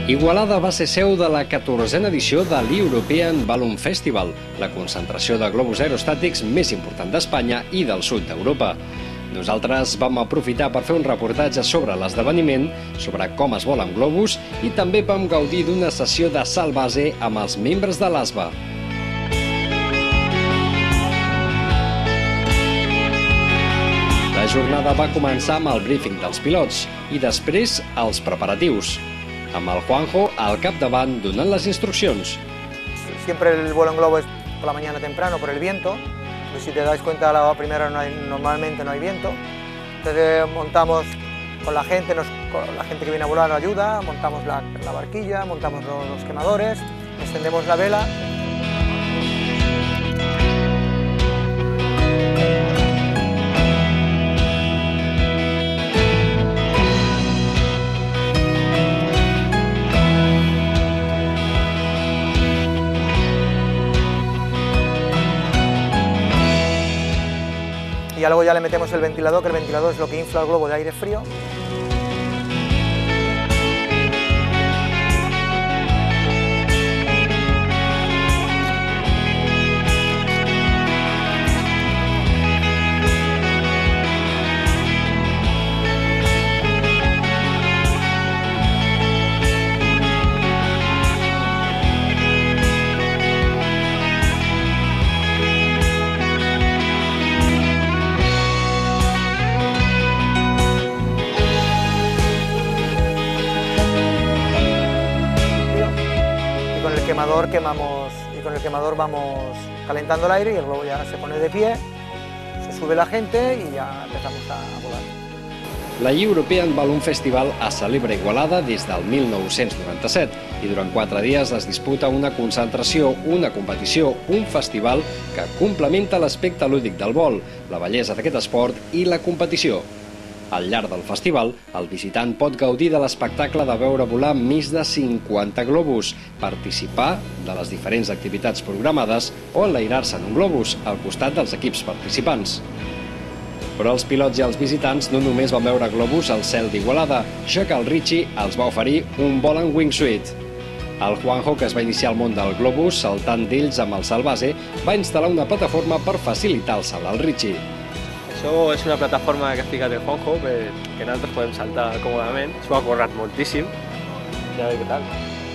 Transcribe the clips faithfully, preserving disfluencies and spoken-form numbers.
Igualada va ser seu de la catorzena edició de l'European Balloon Festival, la concentració de globus aerostàtics més important d'Espanya i del sud d'Europa. Nosaltres vam aprofitar per fer un reportatge sobre l'esdeveniment, sobre com es volen globus i també vam gaudir d'una sessió de salt base amb els membres de l'A S B A. La jornada va començar amb el briefing dels pilots i després els preparatius, amb el Juanjo al capdavant donant les instruccions. Siempre el vuelo en globo es por la mañana temprano por el viento, pues si te dais cuenta la primera no hay, normalmente no hay viento, entonces montamos con la gente, nos, con la gente que viene a volar nos ayuda, montamos la, la barquilla, montamos los, los quemadores, encendemos la vela. Y luego ya le metemos el ventilador, que el ventilador es lo que infla el globo de aire frío. Quemador quemamos y con el quemador vamos calentando el aire y el globo ya se pone de pie, se sube la gente y ya empezamos a volar. La European Balloon Festival es celebra a Igualada des del mil nou-cents noranta-set i durant quatre dies es disputa una concentració, una competició, un festival que complementa l'aspecte lúdic del vol, la bellesa d'aquest esport i la competició. Al llarg del festival, el visitant pot gaudir de l'espectacle de veure volar més de cinquanta globus, participar de les diferents activitats programades o enlairar-se en un globus al costat dels equips participants. Però els pilots i els visitants no només van veure globus al cel d'Igualada, ja que el Richie els va oferir un vol en wingsuit. El Juanjo, que es va iniciar al món del globus saltant d'ells amb el salt base, va instal·lar una plataforma per facilitar el salt al Richie. Això és una plataforma que ha explicat el Juanjo, que nosaltres podem saltar còmodament. S'ho ha currat moltíssim. Ja veure què tal.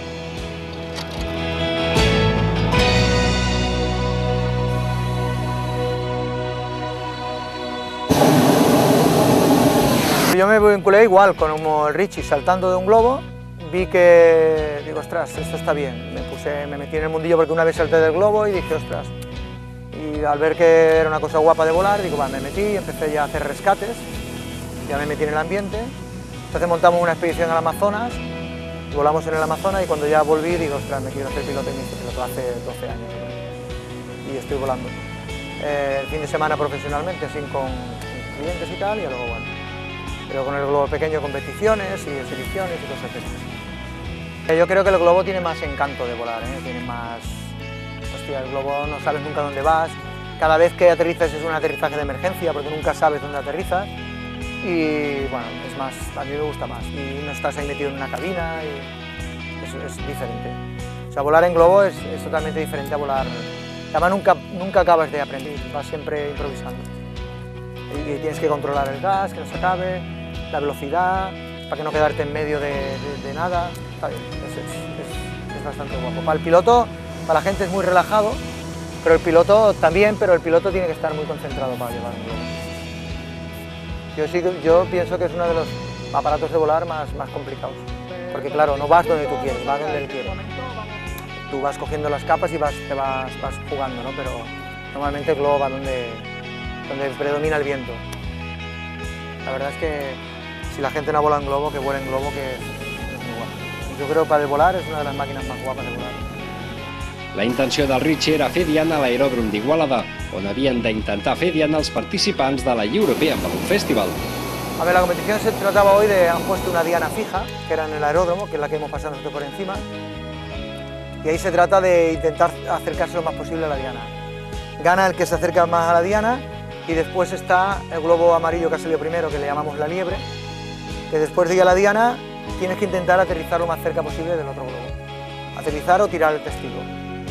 Yo me vinculé igual con el Richie saltando de un globo, vi que, digo, ostras, esto está bien. Me puse, me metí en el mundillo porque una vez salté del globo y dije, ostras. Y al ver que era una cosa guapa de volar, digo, va, me metí y empecé ya a hacer rescates, ya me metí en el ambiente. Entonces montamos una expedición al Amazonas, volamos en el Amazonas y cuando ya volví, digo, ostras, me quiero hacer piloto y me hice piloto hace doce años. Y estoy volando. Eh, el fin de semana profesionalmente, así con clientes y tal, y luego, bueno, pero con el globo pequeño competiciones y exhibiciones y cosas así. Yo creo que el globo tiene más encanto de volar, ¿eh? Tiene más... Hostia, el globo no sabes nunca dónde vas, cada vez que aterrizas es un aterrizaje de emergencia porque nunca sabes dónde aterrizas y bueno, es más, a mí me gusta más y no estás ahí metido en una cabina y es, es diferente. O sea, volar en globo es, es totalmente diferente a volar, además nunca, nunca acabas de aprender, vas siempre improvisando y tienes que controlar el gas, que no se acabe, la velocidad, para que no quedarte en medio de, de, de nada, está bien, es, es, es, es bastante guapo. Para el piloto, para la gente es muy relajado, pero el piloto también, pero el piloto tiene que estar muy concentrado para llevar un globo. Yo, sí, yo pienso que es uno de los aparatos de volar más, más complicados, porque claro, no vas donde tú quieres, vas donde él quiere. Tú vas cogiendo las capas y vas, te vas, vas jugando, ¿no? Pero normalmente el globo va donde, donde predomina el viento. La verdad es que si la gente no vola en globo, que vuela en globo, que es, es muy guapo. Yo creo que para el volar es una de las máquinas más guapas de volar. La intenció del Richie era fer diana a l'aeròdrom d'Igualada, on havien d'intentar fer diana els participants de la European Balloon Festival. A ver, la competición se trataba hoy de, han puesto una diana fija, que era en el aeródromo, que es la que hemos pasado nosotros por encima, y ahí se trata de intentar acercarse lo más posible a la diana. Gana el que se acerca más a la diana, y después está el globo amarillo que ha salido primero, que le llamamos la liebre, que después de ir a la diana tienes que intentar aterrizar lo más cerca posible del otro globo. Aterrizar o tirar el testigo.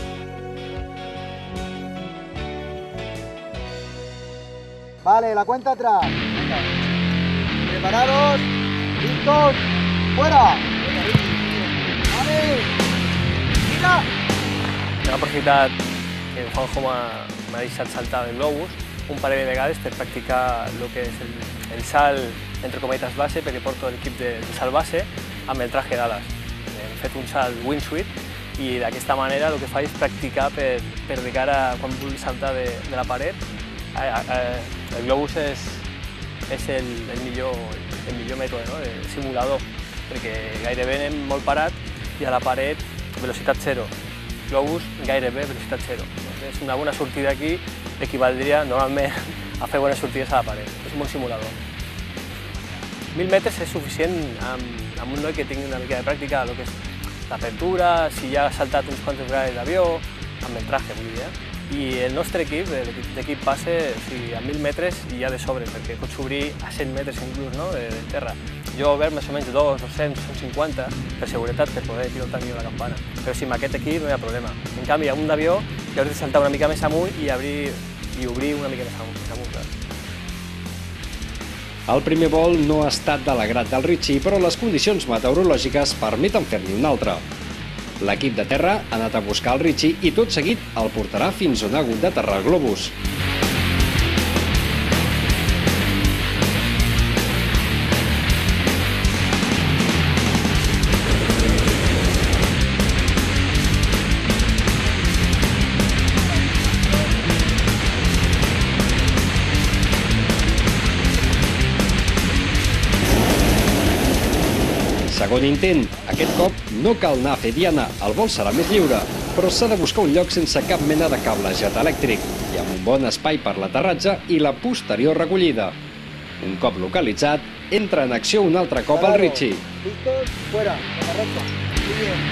Vale, la cuenta atrás. Preparados, listos, fuera. Vale, mira. Hem aprofitat que en Juanjo m'ha deixat saltar el globus un parell de vegades per practicar el que és el, el salt entre cometes base, perquè porto l'equip de, de salt base amb el traje d'ales. Hem fet un salt wingsuit i d'aquesta manera el que faig és practicar per, per de cara quan vull saltar de, de la paret. El globus és, és el, el, millor, el millor mètode, no? De simulador, perquè gairebé anem molt parat i a la paret velocitat zero. Globus gairebé velocitat zero. És una bona sortida aquí equivaldria normalment a fer bones sortides a la paret. És un bon simulador. Mil metres és suficient amb, amb un noi que tingui una mica de pràctica, el que és l'apertura, si ja ha saltat uns quants grades d'avió, amb el traje, vull dir. Eh? I el nostre equip, l'equip base, o sigui, a mil metres hi ha de sobre, perquè pots obrir a cent metres inclús, no? de, de terra. Jo he obert més o menys dos, dos-cents, dos-cents cinquanta per seguretat, per poder pilotar millor la campana. Però si amb aquest equip no hi ha problema. En canvi, amb un d'avió ja hauré de saltar una mica més amunt i, abrir, i obrir una mica més amunt. amunt El primer vol no ha estat de l'agrat del Richie, però les condicions meteorològiques permeten fer-n'hi un altre. L'equip de terra ha anat a buscar el Richie i tot seguit el portarà fins on ha hagut d'aterrar el globus. Segon intent, aquest cop no cal anar a fer diana, el vol serà més lliure, però s'ha de buscar un lloc sense cap mena de cablejet elèctric i amb un bon espai per l'aterratge i la posterior recollida. Un cop localitzat, entra en acció un altre cop el Richie. Listos, fuera, aterratge. Muy bien.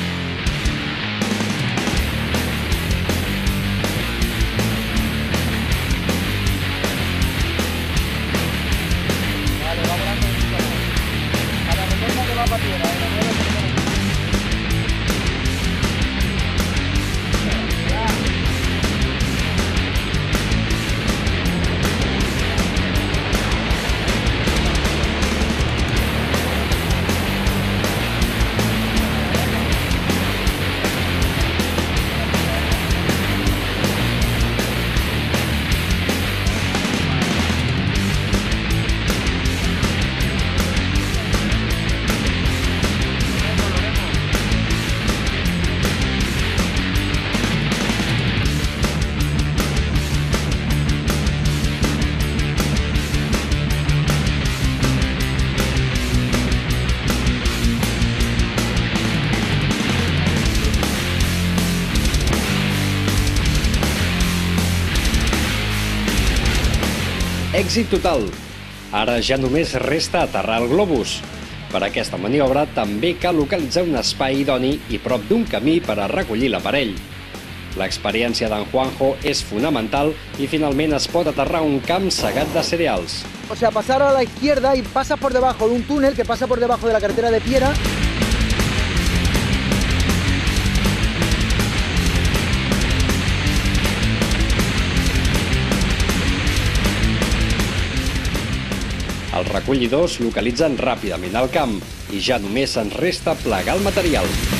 Èxit total. Ara ja només resta aterrar el globus. Per aquesta maniobra també cal localitzar un espai idoni i prop d'un camí per a recollir l'aparell. L'experiència d'en Juanjo és fonamental i finalment es pot aterrar un camp segat de cereals. O sea, pasar a la izquierda y pasa por debajo de un túnel que pasa por debajo de la carretera de Piera. Els recollidors localitzen ràpidament el camp i ja només ens resta plegar el material.